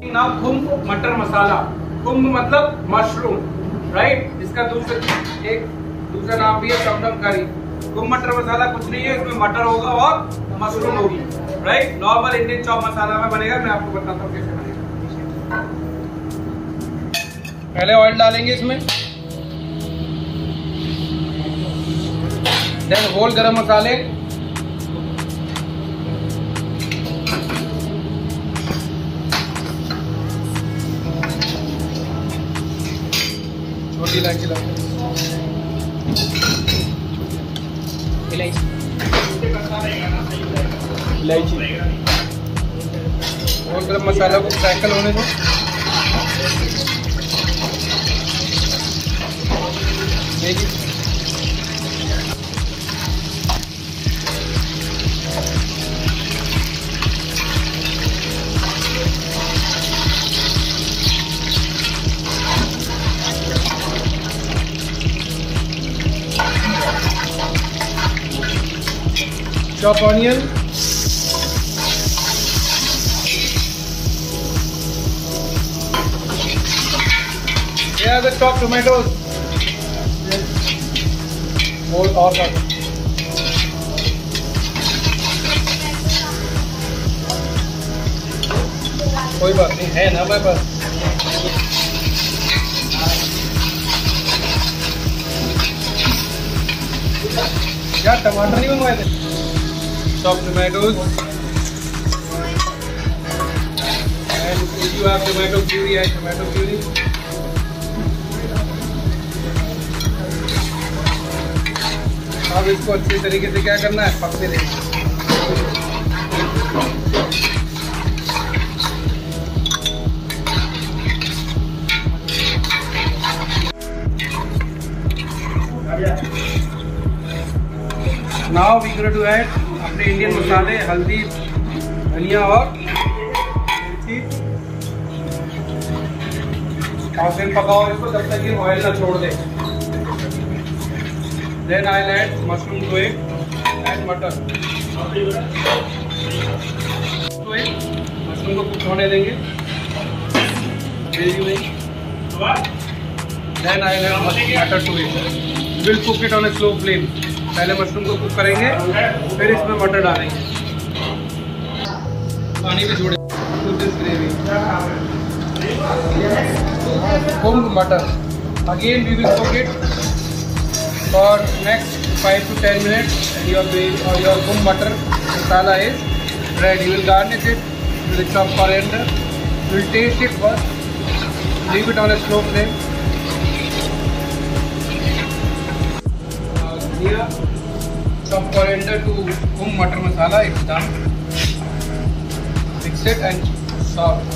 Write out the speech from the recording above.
Now कुंभ मटर मसाला। कुंभ मतलब mushroom, right. इसका दूसरा नाम भी है टमटम करी। कुंभ मटर मसाला कुछ नहीं है, इसमें मटर होगा और मशरूम होगी, right. Normal Indian chop masala में बनेगा। मैं आपको बताता हूँ कैसे बनेगा। पहले ऑयल डालेंगे इसमें, देन होल गरम मसाले, छोटी इलायची, इलायची, होल गरम मसाला को क्रैकल होने दो। Chop onion, here are the chopped tomatoes. और कोई बात नहीं है ना मेरे पास। यार टमाटर नहीं मंगवाए थे। Chopped tomatoes, and if you have tomato puree, add tomato puree. अब इसको अच्छी तरीके से क्या करना है, पकने देंगे। Now we going to add अपने इंडियन मसाले, हल्दी, धनिया और मिर्ची। और फिर पकाओ इसको जब तक ये ऑयल ना छोड़ दे। Then I'll add mushroom to it and matar to it। Mushroom को कुक होने देंगे ग्रेवी में। Then I'll add मटर to it। We'll cook it on a slow flame। पहले मशरूम को कुक करेंगे, फिर इसमें मटर डालेंगे। पानी भी छोड़े to this gravy। कुंभ मटर, again we will cook it for next 5 to 10 minutes and your kumbh matar masala is ready. You will garnish it with chopped coriander. You will taste it first. Leave it on a slow flame. Here, chopped coriander to kumbh matar masala. It's done. Mix it and serve.